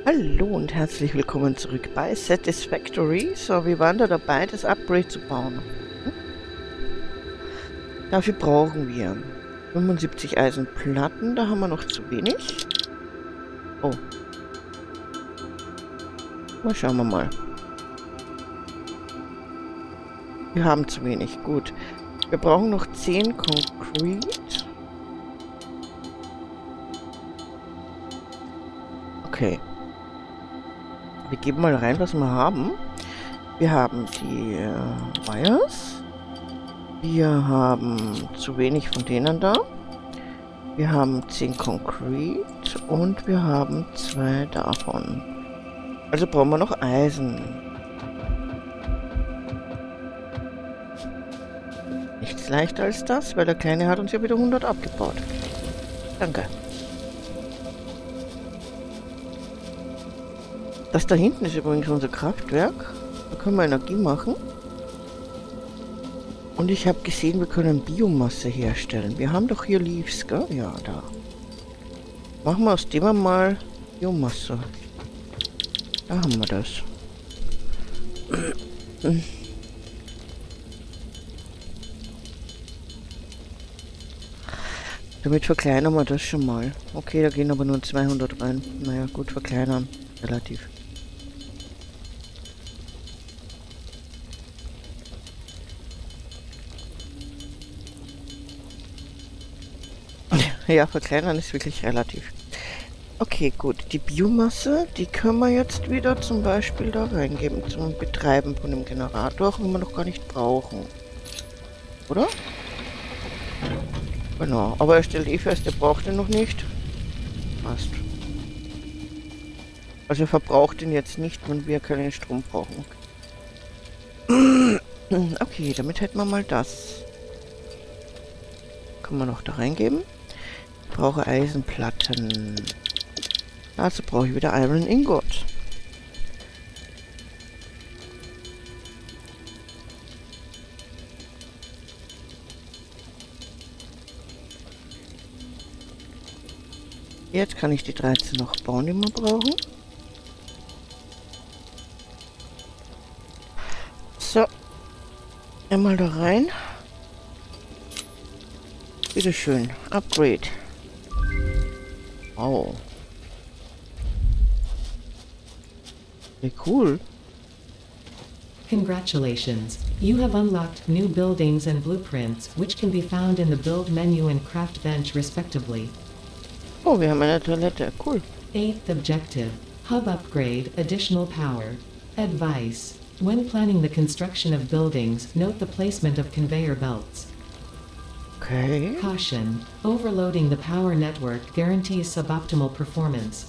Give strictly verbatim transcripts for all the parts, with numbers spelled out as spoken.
Hallo und herzlich willkommen zurück bei Satisfactory. So, wir waren da dabei, das Upgrade zu bauen. Hm? Dafür brauchen wir fünfundsiebzig Eisenplatten, da haben wir noch zu wenig. Oh. Mal schauen wir mal. Wir haben zu wenig, gut. Wir brauchen noch zehn Concrete. Okay. Wir geben mal rein, was wir haben. Wir haben die äh, Wires. Wir haben zu wenig von denen da. Wir haben zehn Concrete und wir haben zwei davon. Also brauchen wir noch Eisen. Nichts leichter als das, weil der Kleine hat uns ja wieder hundert abgebaut. Danke. Das da hinten ist übrigens unser Kraftwerk. Da können wir Energie machen. Und ich habe gesehen, wir können Biomasse herstellen. Wir haben doch hier Leaves, gell? Ja, da. Machen wir aus dem mal Biomasse. Da haben wir das. Damit verkleinern wir das schon mal. Okay, da gehen aber nur zweihundert rein. Naja, gut, verkleinern. Relativ. Ja, verkleinern ist wirklich relativ. Okay, gut. Die Biomasse, die können wir jetzt wieder zum Beispiel da reingeben zum Betreiben von dem Generator, auch wenn wir noch gar nicht brauchen. Oder? Genau. Aber er stellt eh fest, er braucht ihn noch nicht. Passt. Also er verbraucht ihn jetzt nicht, wenn wir keinen Strom brauchen. Okay, damit hätten wir mal das. Kann man noch da reingeben. Ich brauche Eisenplatten. Also brauche ich wieder Iron Ingot. Jetzt kann ich die dreizehn noch bauen, die wir brauchen. So. Einmal da rein. Bitteschön. Upgrade. Wow. Wie cool. Congratulations. You have unlocked new buildings and blueprints, which can be found in the build menu and craft bench respectively. Oh, wir haben eine Toilette. Cool. Eighth objective. Hub upgrade, additional power. Advice. When planning the construction of buildings, note the placement of conveyor belts. Okay. Caution. Overloading the power network guarantees suboptimal performance.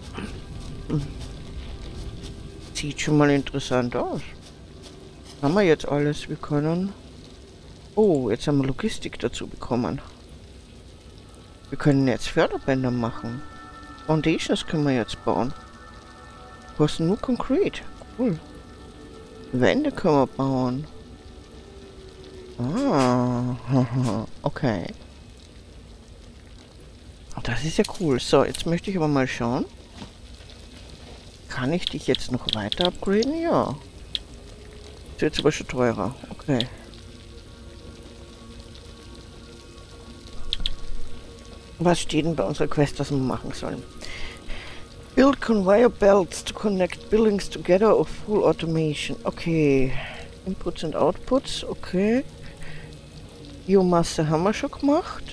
Sieht schon mal interessant aus. Haben wir jetzt alles? Wir können... Oh, jetzt haben wir Logistik dazu bekommen. Wir können jetzt Förderbänder machen. Foundations können wir jetzt bauen. Kosten nur Concrete. Cool. Wände können wir bauen. Ah, okay. Das ist ja cool. So, jetzt möchte ich aber mal schauen. Kann ich dich jetzt noch weiter upgraden? Ja. Ist jetzt aber schon teurer. Okay. Was steht denn bei unserer Quest, was wir machen sollen? Build conveyor belts to connect buildings together of full automation. Okay. Inputs and Outputs. Okay. Biomasse haben wir schon gemacht.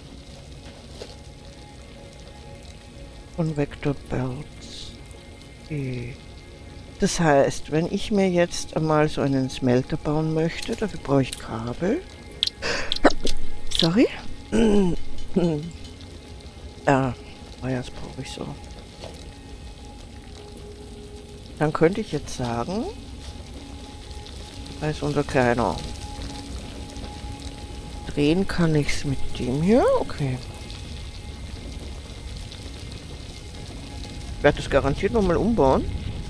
Convector belts. Okay. Das heißt, wenn ich mir jetzt einmal so einen Smelter bauen möchte, dafür brauche ich Kabel. Sorry. Ja, das brauche ich so. Dann könnte ich jetzt sagen, da ist unser Kleiner. Drehen kann ich es mit dem hier. Okay. Ich werde das garantiert nochmal umbauen.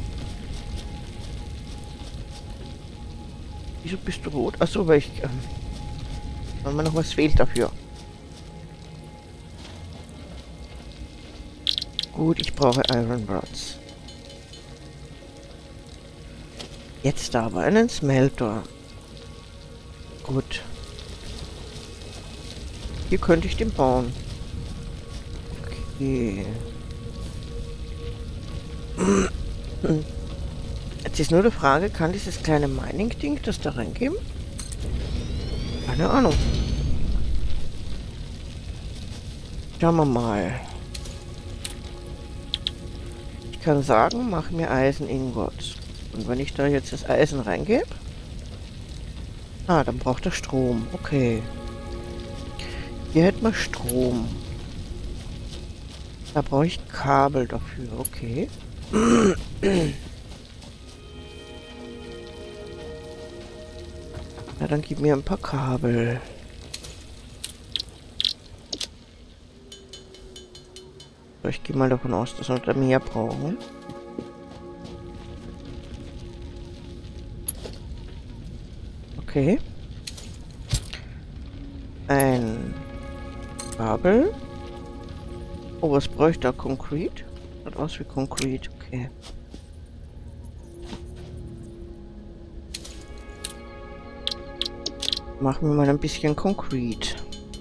Wieso bist du rot? Achso, weil ich... Ähm, weil mir noch was fehlt dafür. Gut, ich brauche Iron Rods. Jetzt aber einen Smelter. Gut. Hier könnte ich den bauen. Okay. Jetzt ist nur die Frage, kann dieses kleine Mining-Ding das da reingeben? Keine Ahnung. Schauen wir mal. Ich kann sagen, mach mir Eisen-Ingots. Und wenn ich da jetzt das Eisen reingebe? Ah, dann braucht er Strom. Okay. Hier hätten wir Strom. Da brauche ich Kabel dafür. Okay. Na, dann gib mir ein paar Kabel. So, ich gehe mal davon aus, dass wir da mehr brauchen. Okay. Ein Kabel. Oh, was bräuchte er? Konkret? Sieht aus wie Konkret, okay. Machen wir mal ein bisschen Konkret.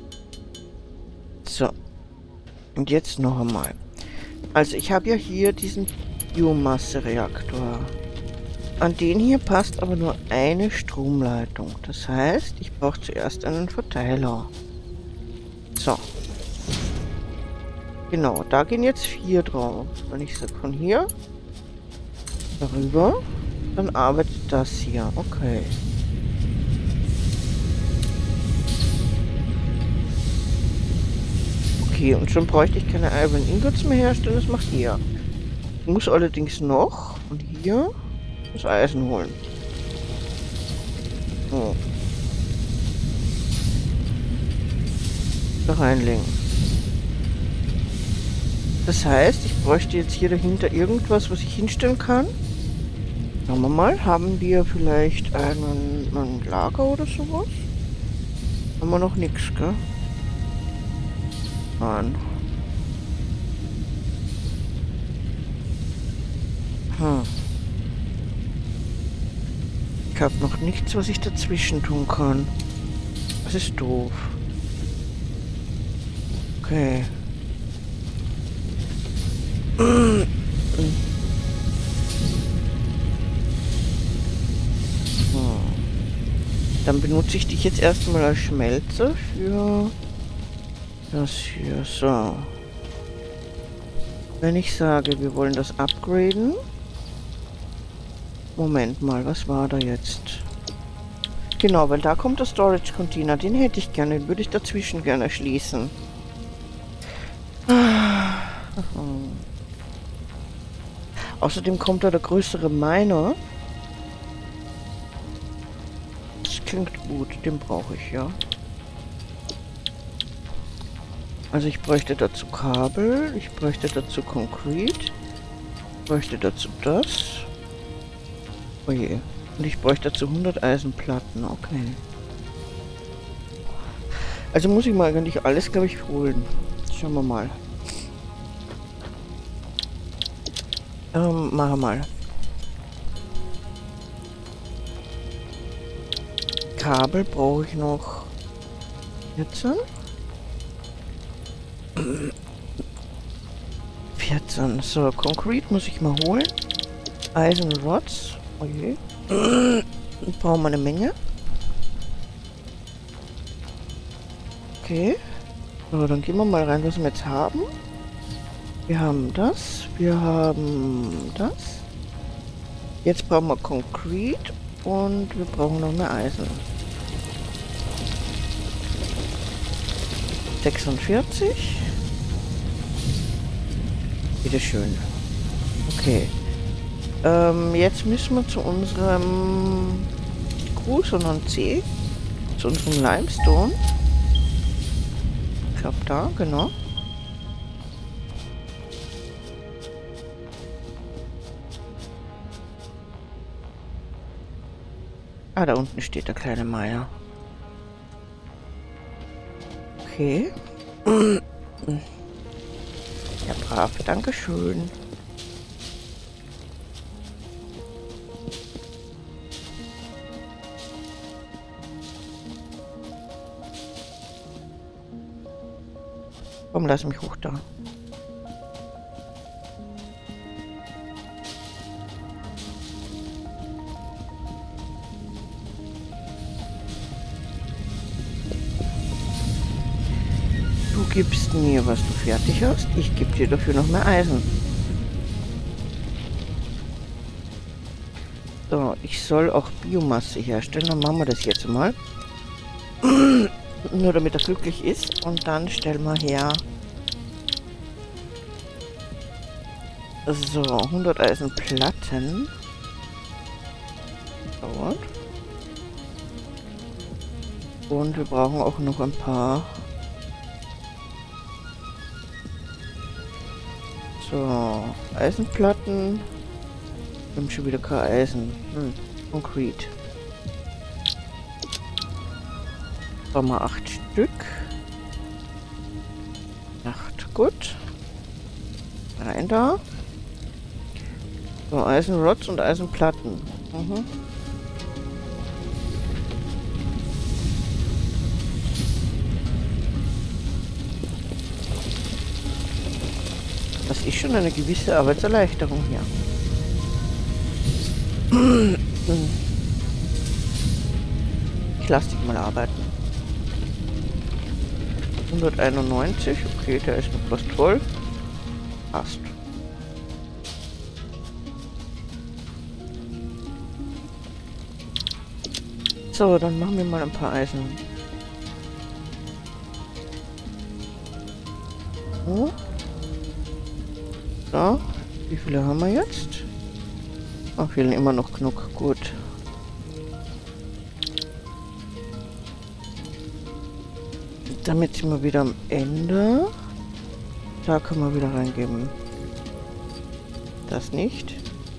So. Und jetzt noch einmal. Also ich habe ja hier diesen Biomasse-Reaktor. An den hier passt aber nur eine Stromleitung. Das heißt, ich brauche zuerst einen Verteiler. So. Genau, da gehen jetzt vier drauf. Wenn ich sage von hier darüber, dann arbeitet das hier. Okay. Okay, und schon bräuchte ich keine Iron Ingots mehr herstellen, das macht ihr. Ich muss allerdings noch von hier das Eisen holen. So. Da reinlegen. Das heißt, ich bräuchte jetzt hier dahinter irgendwas, was ich hinstellen kann. Schauen wir mal, haben wir vielleicht einen, ein Lager oder sowas? Haben wir noch nichts, gell? Nein. Hm. Ich habe noch nichts, was ich dazwischen tun kann. Das ist doof. Okay. Dann benutze ich dich jetzt erstmal als Schmelze für das hier. So. Wenn ich sage, wir wollen das upgraden. Moment mal, was war da jetzt? Genau, weil da kommt der Storage Container. Den hätte ich gerne, den würde ich dazwischen gerne schließen. Außerdem kommt da der größere Miner. Das klingt gut, den brauche ich, ja. Also ich bräuchte dazu Kabel, ich bräuchte dazu Konkret, ich bräuchte dazu das. Oh je. Und ich bräuchte dazu hundert Eisenplatten, okay. Also muss ich mal eigentlich alles, glaube ich, holen. Schauen wir mal. Ähm, machen wir mal. Kabel brauche ich noch vierzehn. vierzehn. So, Konkret muss ich mal holen. Eisenrods. Oh je. Brauchen wir eine Menge. Okay. So, dann gehen wir mal rein, was wir jetzt haben. Wir haben das. Wir haben das. Jetzt brauchen wir Konkret und wir brauchen noch mehr Eisen. sechsundvierzig. Bitteschön. Okay. Ähm, jetzt müssen wir zu unserem Q, sondern C. Zu unserem Limestone. Ich glaube da, genau. Ah, da unten steht der kleine Meier. Okay. Ja, brav. Dankeschön. Komm, lass mich hoch da. Du gibst mir, was du fertig hast. Ich gebe dir dafür noch mehr Eisen. So, ich soll auch Biomasse herstellen. Dann machen wir das jetzt mal. Nur damit er glücklich ist. Und dann stellen wir her. So, hundert Eisenplatten. Dauert. Und wir brauchen auch noch ein paar. So, Eisenplatten. Wir haben schon wieder kein Eisen. Hm, Concrete. Brauchen wir acht Stück. Acht, gut. Rein da. So, Eisenrods und Eisenplatten. Mhm. Das ist schon eine gewisse Arbeitserleichterung hier. Ich lasse dich mal arbeiten. hunderteinundneunzig, okay, der ist noch fast voll. Passt. So, dann machen wir mal ein paar Eisen. Oh. So, wie viele haben wir jetzt? Oh, fehlen immer noch genug. Gut. Damit sind wir wieder am Ende. Da können wir wieder reingeben. Das nicht.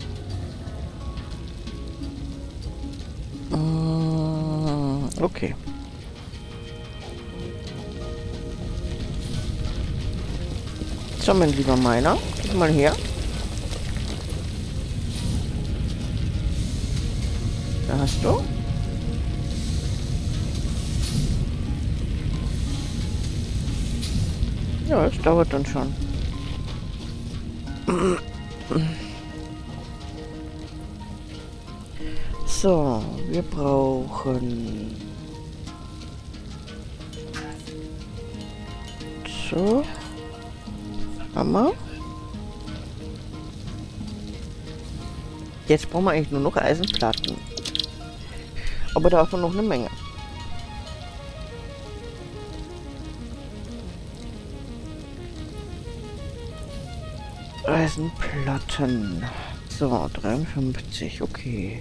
Okay. So, mein lieber Miner, gib mal her. Da hast du. Ja, es dauert dann schon. So, wir brauchen... So. Hammer. Jetzt brauchen wir eigentlich nur noch Eisenplatten. Aber davon noch eine Menge. Eisenplatten. So, dreiundfünfzig, okay.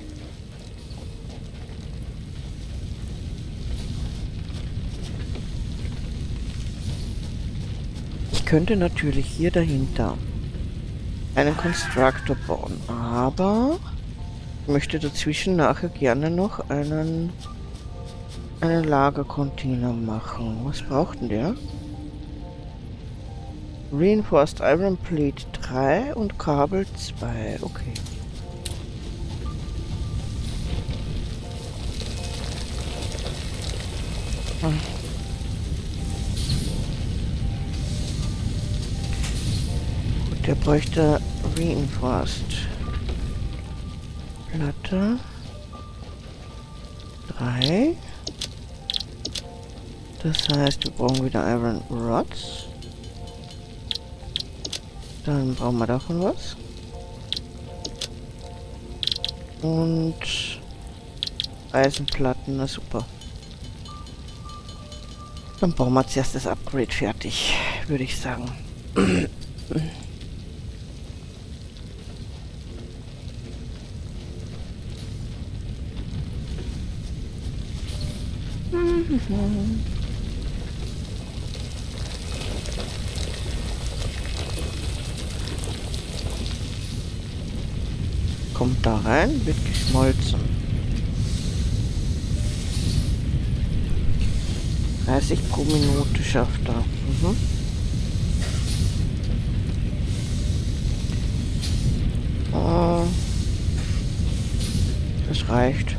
Ich könnte natürlich hier dahinter einen Constructor bauen, aber ich möchte dazwischen nachher gerne noch einen, einen Lagercontainer machen. Was braucht denn der? Reinforced Iron Plate drei und Kabel zwei. Okay. Hm. Gut, der bräuchte Reinforced Platte drei. Das heißt, wir brauchen wieder Iron Rods. Dann brauchen wir davon was. Und Eisenplatten, na super. Dann bauen wir zuerst das Upgrade fertig, würde ich sagen. Kommt da rein, wird geschmolzen. dreißig pro Minute schafft er. Mhm. Oh, das reicht.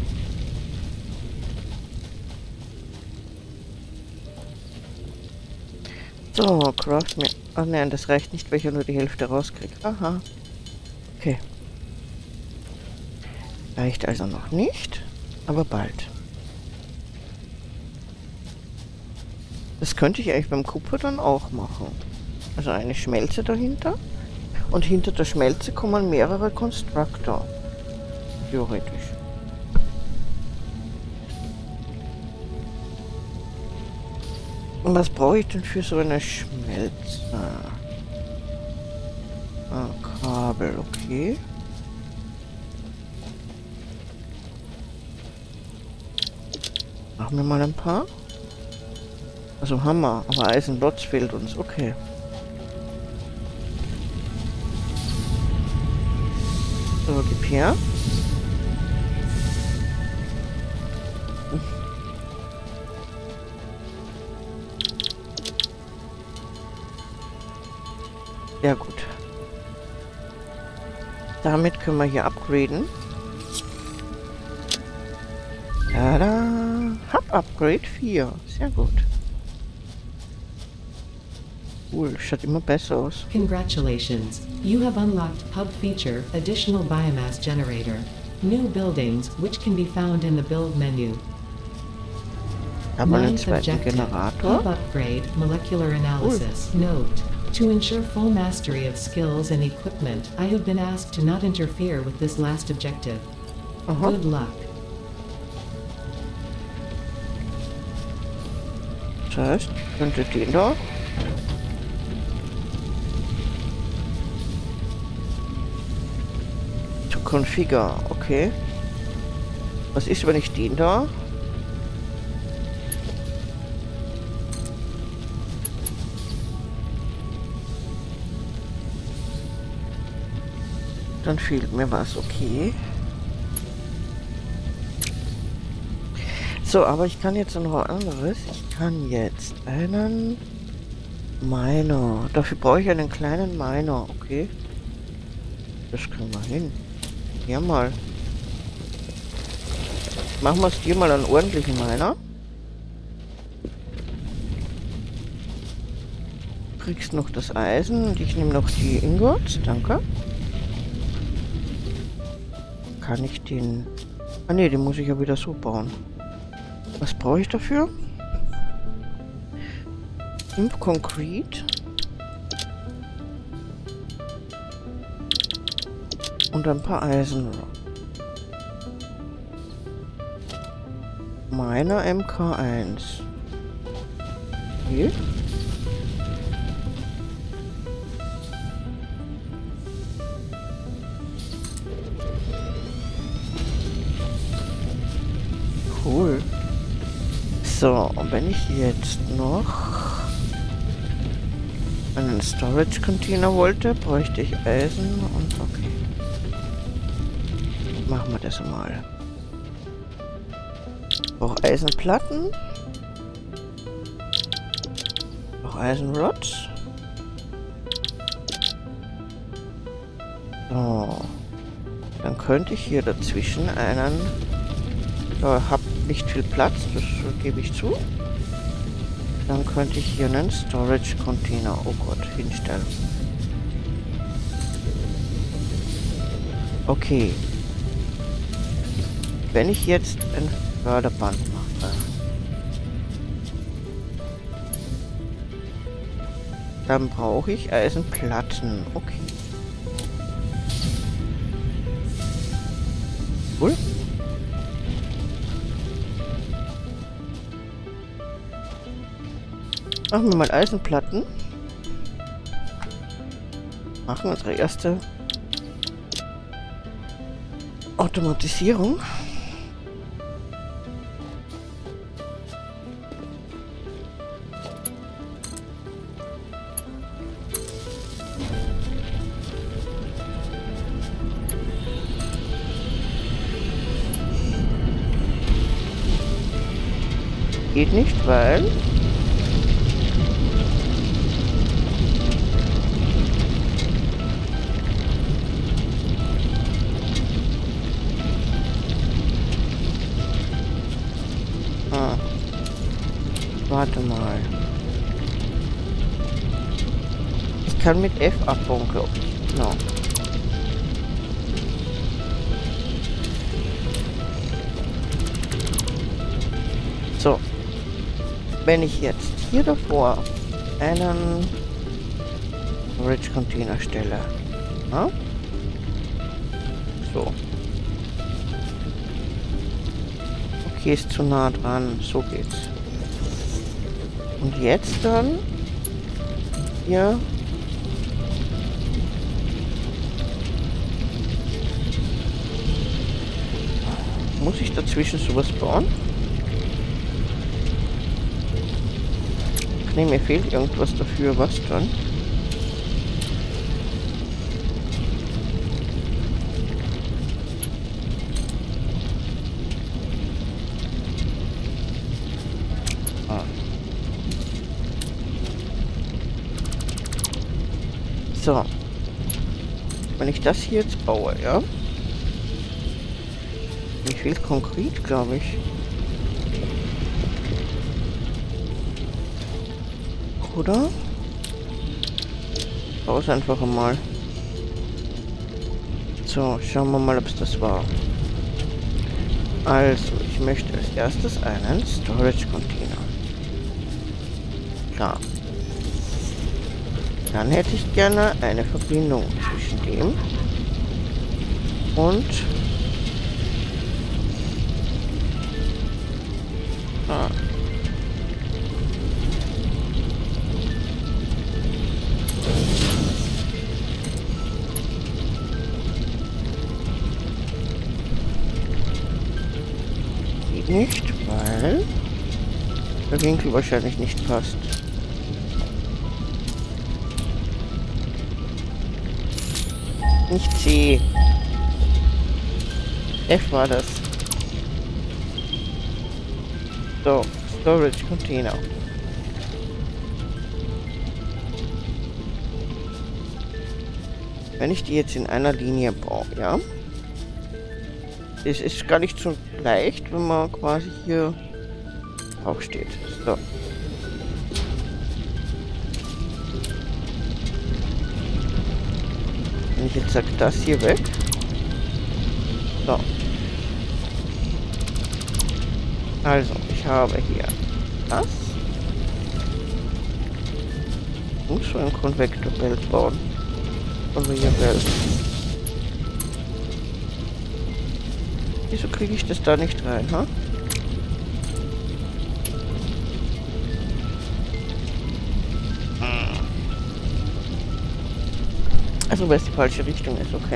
So, craft mir... Ach nein, das reicht nicht, weil ich ja nur die Hälfte rauskriege. Aha. Okay. Reicht also noch nicht, aber bald. Das könnte ich eigentlich beim Kupfer dann auch machen. Also eine Schmelze dahinter. Und hinter der Schmelze kommen mehrere Constructor. Theoretisch. Und was brauche ich denn für so eine Schmelze? Ah, Kabel, okay. Machen wir mal ein paar. Also Hammer, aber Eisenlotz fehlt uns, okay. So, gib her. Sehr gut. Damit können wir hier upgraden. Tada! Hub Upgrade vier. Sehr gut. Cool, schaut immer besser aus. Congratulations. You have unlocked Hub Feature, Additional Biomass Generator. New buildings, which can be found in the Build menu. Aber einen Ninth zweiten objective, Generator. Hub Upgrade, Molecular Analysis. Note, to ensure full mastery of skills and equipment, I have been asked to not interfere with this last objective. Aha. Good luck. Das heißt, könnte den da. To configure, okay. Was ist, wenn ich den da? Dann fehlt mir was, okay. So, aber ich kann jetzt noch was anderes. Ich kann jetzt einen Miner. Dafür brauche ich einen kleinen Miner, okay. Das kriegen wir hin. Ja mal. Machen wir es dir mal einen ordentlichen Miner. Du kriegst noch das Eisen und ich nehme noch die Ingots. Danke. Kann ich den... Ah ne, den muss ich ja wieder so bauen. Was brauche ich dafür? Imp Concrete. Und ein paar Eisen. Meiner M K eins. Okay. Cool. So, und wenn ich jetzt noch einen Storage Container wollte, bräuchte ich Eisen und okay. Machen wir das mal. Ich brauche Eisenplatten. Ich brauche Eisenrods. So. Dann könnte ich hier dazwischen einen... Ja, hab nicht viel Platz, das gebe ich zu. Dann könnte ich hier einen Storage Container, oh Gott, hinstellen. Okay. Wenn ich jetzt ein Förderband mache, dann brauche ich Eisenplatten. Okay. Cool. Machen wir mal Eisenplatten. Machen unsere erste Automatisierung. Geht nicht, weil ah. Warte mal. kann mit F abbauen, glaube ich. Genau. So. Wenn ich jetzt hier davor einen Storage Container stelle. Ja? So. Okay, ist zu nah dran. So geht's. Und jetzt dann hier muss ich dazwischen sowas bauen? Ne, mir fehlt irgendwas dafür. Was dann? Ah. So. Wenn ich das hier jetzt baue, ja? Mir fehlt Konkret, glaube ich. Oder? Aus einfach mal. So, schauen wir mal, ob es das war. Also, ich möchte als erstes einen Storage Container. Klar. Dann hätte ich gerne eine Verbindung zwischen dem und ah. Geht nicht, weil der Winkel wahrscheinlich nicht passt. Nicht C. F war das. So, Storage Container. Wenn ich die jetzt in einer Linie baue, ja? Es ist gar nicht so leicht, wenn man quasi hier drauf steht. So. Wenn ich jetzt sage, das hier weg. So. Also, ich habe hier das. Ich muss schon ein Konvektorbelt bauen. Konveyorbelt. Wieso kriege ich das da nicht rein, ha? Also, weil es die falsche Richtung ist, okay.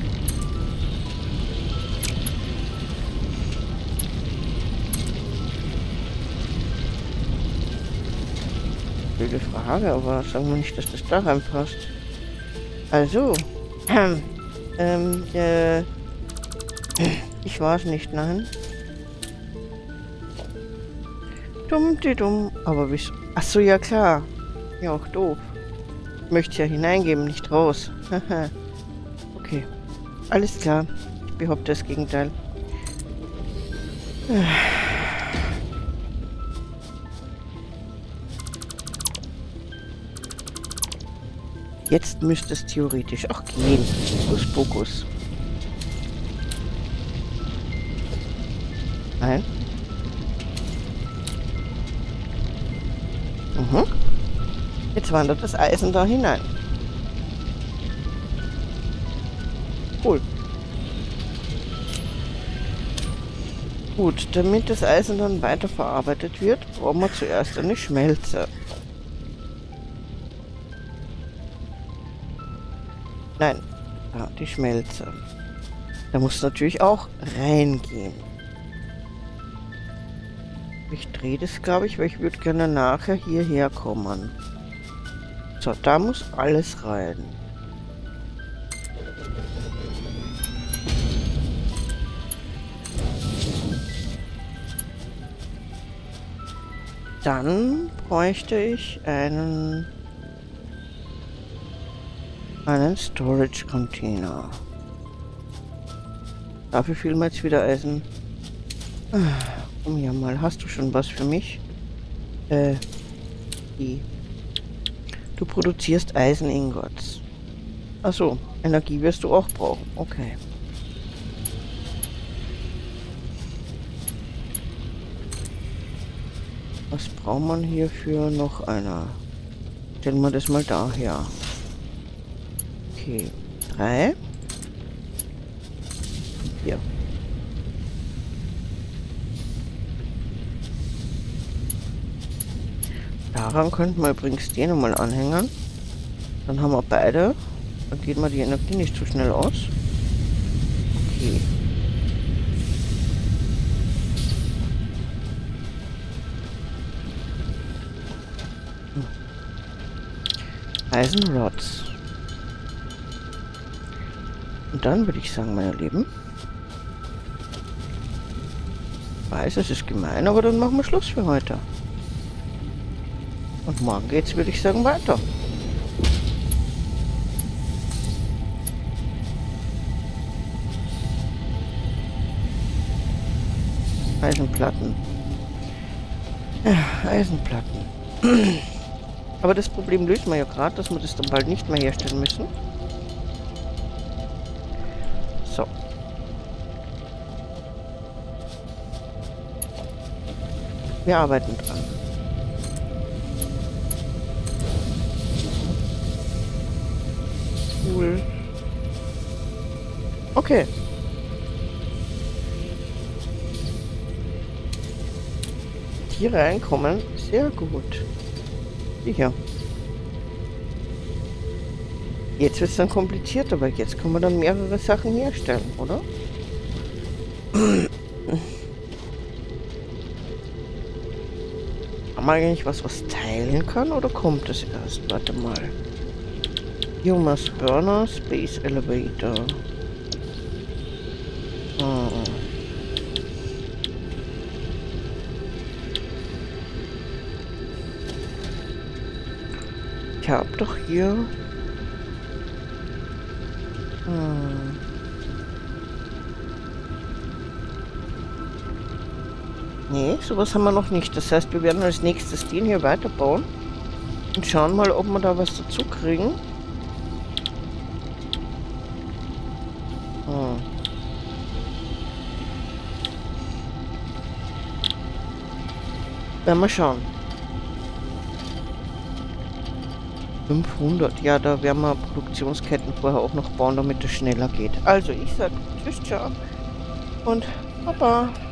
Blöde Frage, aber sagen wir nicht, dass das da reinpasst. Also, ähm, ähm, äh, ich weiß nicht, nein. Dumm, die dumm, aber wieso? Ach so, ja klar. Ja, auch doof. Ich möchte ja hineingeben, nicht raus. Okay, alles klar. Ich behaupte das Gegenteil. Jetzt müsste es theoretisch auch gehen. Fokus, Fokus. Nein. Mhm. Jetzt wandert das Eisen da hinein. Cool. Gut, damit das Eisen dann weiterverarbeitet wird, brauchen wir zuerst eine Schmelze. Nein, ja, die Schmelze. Da muss natürlich auch reingehen. Ich drehe das, glaube ich, weil ich würde gerne nachher hierher kommen. So, da muss alles rein. Dann bräuchte ich einen einen Storage Container. Dafür fehlen mir jetzt wieder Eisen. Komm hier mal, hast du schon was für mich? Äh, die. Du produzierst Eiseningots. Achso, Energie wirst du auch brauchen. Okay. Was braucht man hierfür noch einer? Stellen wir das mal daher. Okay. Drei. Hier. Daran könnten wir übrigens den nochmal anhängen. Dann haben wir beide. Dann geht mal die Energie nicht zu schnell aus. Okay. Hm. Eisenrods. Und dann würde ich sagen, meine Lieben. Ich weiß, es ist gemein, aber dann machen wir Schluss für heute. Und morgen geht's, würde ich sagen, weiter. Eisenplatten. Ja, Eisenplatten. Aber das Problem lösen wir ja gerade, dass wir das dann bald nicht mehr herstellen müssen. So. Wir arbeiten dran. Cool. Okay. Hier reinkommen. Sehr gut. Sicher. Jetzt wird es dann kompliziert, aber jetzt können wir dann mehrere Sachen herstellen, oder? Haben wir eigentlich was, was teilen kann, oder kommt es erst? Warte mal. Biomass Burner, Space Elevator. Ah. Ich habe doch hier... Hm. Nee, sowas haben wir noch nicht. Das heißt, wir werden als nächstes den hier weiterbauen. Und schauen mal, ob wir da was dazu kriegen. Hm. Werden wir schauen. fünfhundert, ja, da werden wir Produktionsketten vorher auch noch bauen, damit es schneller geht. Also, ich sage Tschüss, ciao und Baba.